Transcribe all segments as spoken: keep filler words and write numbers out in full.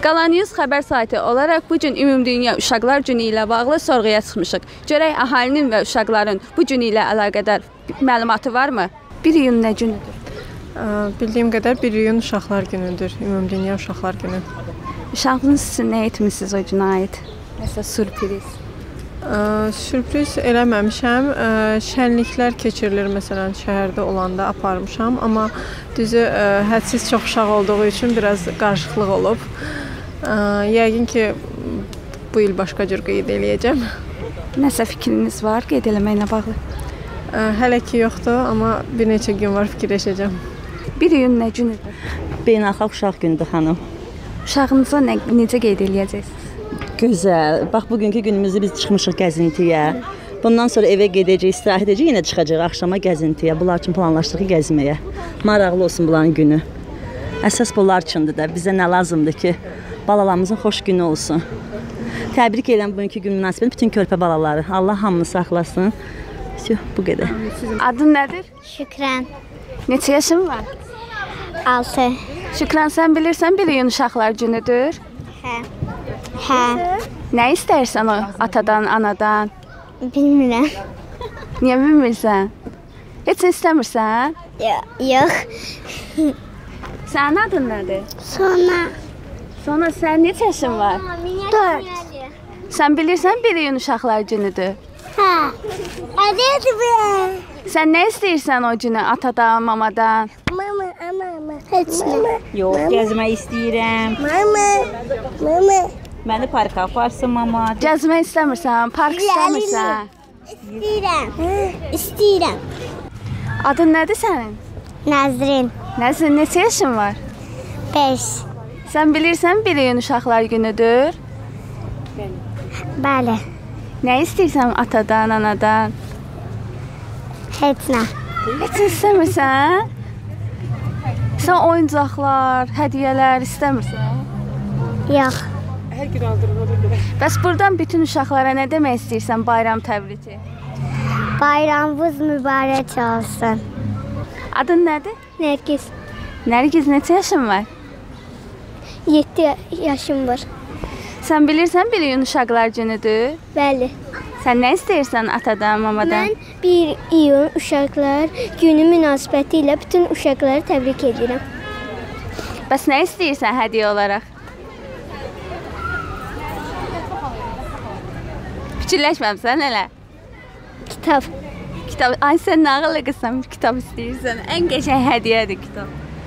Qala News xəbər saytı olaraq bu gün Ümumdünya Uşaqlar Günü ilə bağlı sorğuya çıxmışıq. Görək əhalinin və uşaqların bu gün ilə əlaqədar məlumatı varmı? bir iyun nə günüdür? Bildiyim qədər bir iyun Uşaqlar Günüdür, Ümumdünya Uşaqlar Günü. Uşaqlığınız üçün nə etmişsiniz o günə aid? Məsələn, sürpriz. Sürpriz eləməmişəm. Şənliklər keçirilir, məsələn, şəhərdə olanda aparmışam. Amma düzü hədsiz çox uşaq olduğu üçün biraz qarışıqlıq olub. Yəqin ki, bu il başqa cür qeyd eləyəcəm. Nəsə fikriniz var qeyd eləməklə bağlı? Hələ ki yoxdur, amma bir neçə gün var fikirləşəcəm. bir iyun nə günüdür? Beynəlxalq Uşaq Günüdür xanım. Uşağınıza nə, necə qeyd eləyəcəksiniz? Gözəl. Bax, bugünkü günümüzdə biz çıxmışıq gəzintiyə. Bundan sonra evə gedəcək, istirahət edəcək, yenə çıxacaq axşama gəzintiyə. Bunlar üçün planlaşdıq gəzməyə. Maraqlı olsun bunların günü. Əsas bunlar üçündür də. Bizə nə lazımdır ki, balalarımızın xoş günü olsun. Təbrik edirəm bugünkü gün münasibətlə bütün körpə balaları. Allah hamını saxlasın. Bu qədər. Adın nədir? Şükran. Neçə yaşın var? altı. Şükran, sən bilirsən bir iyun Uşaqlar Günüdür? Hə. Hə. Nə istərsən o atadan, anadan? Bilmirəm. Niyə bilmirsən? Heç istəmirsən? Yox. Sənin adın nədir? Sona. Sonra sən neçə yaşın var? dörd. Sən bilirsən bir iyun Uşaqlar Günüdür? Hə. Ədedir bu. Sən nə istəyirsən o günü atadan, mamadan? Mama, mama. Heç nə. Yox, gəzmək istəyirəm. Mama. Mama. Məni parka aparsın mama. Gəzmək istəmirsən, park istəmirsən? İstəyirəm. İstəyirəm. Adın nədir sənin? Nəzrin. Nəzrin, neçə yaşın var? beş. Sən bilirsən bir iyun Uşaqlar Günüdür? Bəli. Nə istəyirsən atadan, anadan? Heç nə. Heç istəmirsən? Sən oyuncaqlar, hədiyyələr istəmirsən? Yox. Hər gün aldırılır. Bəs buradan bütün uşaqlara nə demək istəyirsən bayram təbriki? Bayramınız mübarək olsun. Adın nədir? Nərgiz. Nərgiz, neçə yaşın var? yeddi yaşım var. Sən bilirsən bir iyun Uşaqlar Günüdür? Bəli. Sən nə istəyirsən atadan, mamadan? Mən bir iyun Uşaqlar Günü münasibəti ilə bütün uşaqları təbrik edirəm. Bəs nə istəyirsən hədiyyə olaraq? Fikirləşməmsən elə? Kitab. Kitab. Ay sən nə ağıllı qızsan, kitab istəyirsən. Ən qəşəng hədiyyədir kitab.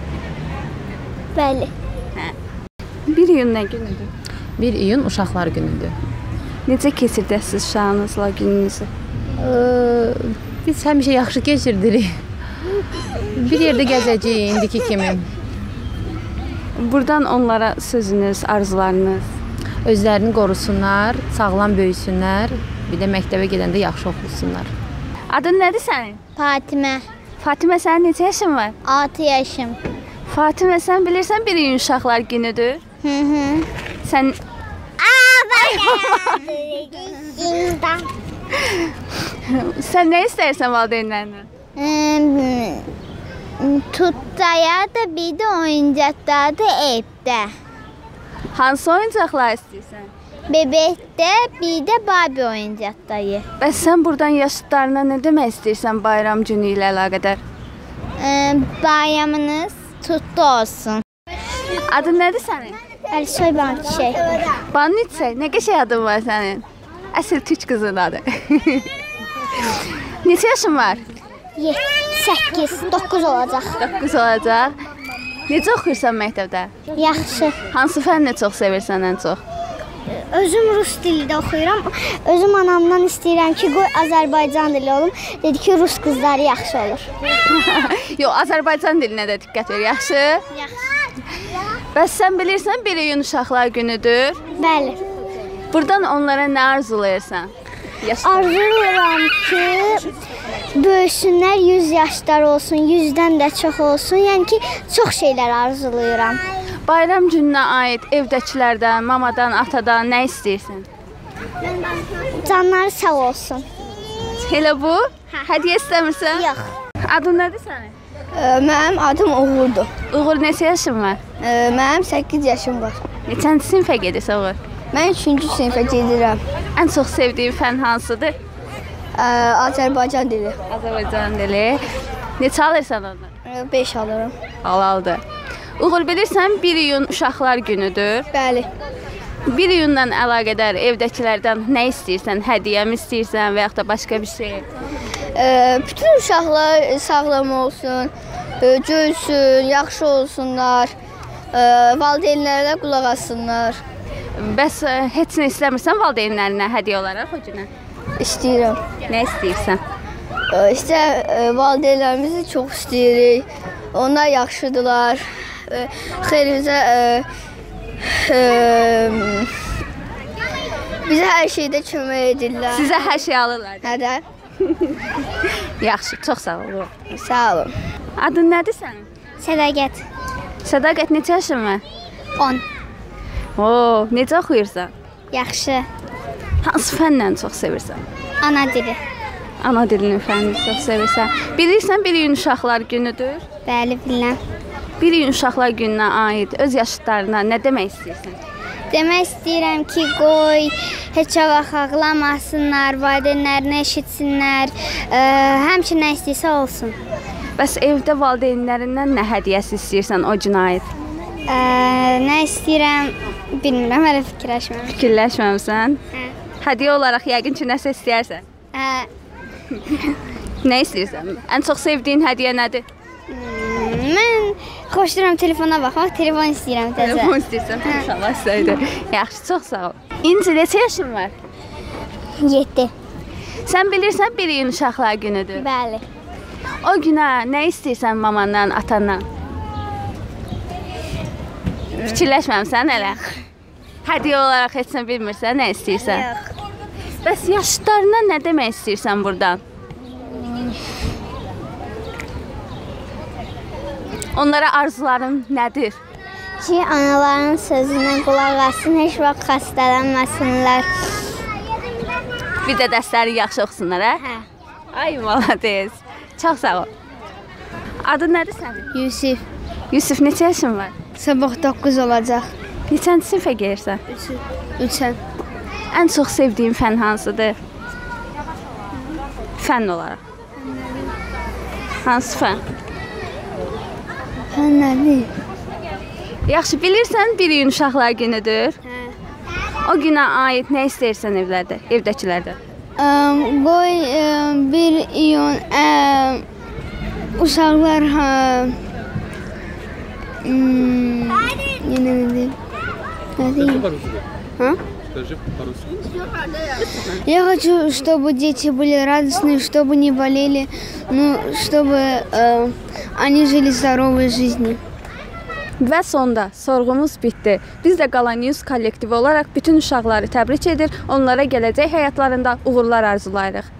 Bəli. Hə. bir iyun nə günüdür? bir iyun Uşaqlar Günüdür. Necə keçirdəsiniz uşağınızla gününüzü? Ee, biz həmişə yaxşı keçirdirik. Bir yerdə gəzəcəyik indiki kimi. Buradan onlara sözünüz, arzularınız? Özlərini qorusunlar, sağlam böyüsünlər, bir də məktəbə gedəndə yaxşı oxusunlar. Adın nədir sənin? Fatimə. Fatimə, sənin neçə yaşın var? altı yaşım. Fatimə, sən bilirsən bir iyun Uşaqlar Günüdür? Hı hı. Sən... Sən nə istəyirsən valideynlərindən? Tutdaya da bir də oyuncaqlar da evdə. Hansı oyuncaqlar istəyirsən? Bebəkdə bir də Barbie oyuncaqları. Bəs sən buradan yaşıtlarına nə demək istəyirsən bayram günü ilə əlaqədar? Bayramınız tutdu olsun. Adın nədir sənin? Əlisoy Bançiçək. Bançiçək, nə qəşəng adın var sənin? Əsl türk qızın adı. Neçə yaşın var? səkkiz, doqquz olacaq. doqquz olacaq. Necə oxuyursan məktəbdə? Yaxşı. Hansı fənni çox sevirsən ən çox? Özüm rus dilində oxuyuram. Özüm anamdan istəyirəm ki, qoy Azərbaycan dili olum. Dedi ki, rus qızları yaxşı olur. Yox, Azərbaycan dilinə də diqqət ver, yaxşı? Yaxşı. Bəs sən bilirsən bir iyun Uşaqlar Günüdür? Bəli. Buradan onlara nə arzulayırsan? Arzulayıram ki, böyüsünlər, yüz yaşlar olsun, yüzdən də çox olsun. Yəni ki, çox şeylər arzulayıram. Bayram gününə aid evdəkilərdən, mamadan, atadan nə istəyirsən? Canları sağ olsun. Elə bu? Hədiyyə istəmirsən? Yox. Adın nədir sənin? Mənim adım Uğurdur. Uğur, neçə yaşın var? Mənim səkkiz yaşım var. Neçənci sinifə gedirsən Uğur? Mən üçüncü sinifə gedirəm. Ən çox sevdiyin fən hansıdır? Ə, Azərbaycan dili. Azərbaycan dili. Neçə alırsan ondan? beş alıram. Halaldır. Uğur, bilirsən bir iyun uşaqlar günüdür. Bəli. bir iyunla əlaqədar evdəkilərdən nə istəyirsən? Hədiyyə mi istəyirsən və yaxud da başqa bir şey? Ə, bütün uşaqlar sağlam olsun, ə, gülsün, yaxşı olsunlar, ə, valideynlərə qulaq assınlar. Bəs ə, heç nə istəmirsən valideynlərinə hədiyyə olaraq o günə? İstəyirəm. Nə istəyirsən? Ə, İşte ə, valideynlərimizi çox istəyirik. Onlar yaxşıdırlar. Ə, xeyli bizə ə, ə, bizə hər şeydə kömək edirlər. Sizə hər şey alırlar. Hə də. Yaxşı, çox sağ ol. Sağ olun. Adın nədir sənin? Sədaqət. Sədaqət, neçə yaşın var? on. Oo, necə oxuyursan? Yaxşı. Hansı fənlə çox sevirsən? Ana dili. Ana dilinin fənnini çox sevirsən. Bilirsən bir iyun uşaqlar günüdür. Bəli, bilirəm. Bir iyun uşaqlar gününə aid öz yaşıdlarına nə demək istəyirsən? Demək istəyirəm ki, qoy heç vaxt ağlamasınlar, valideynlərini eşitsinlər, ə, həmçinin nə istəyirsə olsun. Bəs evdə valideynlərindən nə hədiyyəsi istəyirsən o günə aid? Ə, nə istəyirəm, bilmirəm, hələ fikirləşmirəm. Fikirləşməmisən? Hə. Hədiyyə olaraq yəqin ki, nəsə istəyərsən. Hə. Nə istəyirsən? Ən çox sevdiyin hədiyyə nədir? Mən xoşlayıram telefona baxmaq, telefon istəyirəm təzə. Telefon istəyirsən, inşallah istəyir. Yaxşı, çox sağ ol. İnci, neçə yaşın var? yeddi. Sən bilirsən bir iyun uşaqlar günüdür. Bəli. O günə nə istəyirsən mamandan, atandan? Fikirləşməmsən hələ? Hədiyyə olaraq heç nə bilmirsən, nə istəyirsən? Yox. Bəs yaşlarına nə demək istəyirsən buradan? Onlara arzuların nədir? Ki, anaların sözünə qulaq assın, heç vaxt xəstələnməsinlər. Bir də dərsləri yaxşı oxusunlar, hə? Hə. Ay, malades. Çox sağ ol. Adın nədir sənin? Yusif, Yusuf, neçə yaşın var? sabah doqquz olacaq. Neçənci sinifə gedirsən? Üçün. Ən çox sevdiyin fən hansıdır? Fən olaraq. Hansı fən? Fən nədir? Yaxşı, bilirsən bir iyun uşaqlar günüdür. Hə. O günə aid nə istəyirsən evlərdə, evdəkilərdə? Qoy bir iyun uşaqlar yenə nədir? Nədir? Ha? Я хочу, чтобы дети были радостные, чтобы не болели, ну, чтобы э, они жили здоровой жизнью. Və sonda sorğumuz bitdi. Biz də Qala News kollektivi olaraq bütün uşaqları təbrik edir, onlara gələcək həyatlarında uğurlar arzulayırıq.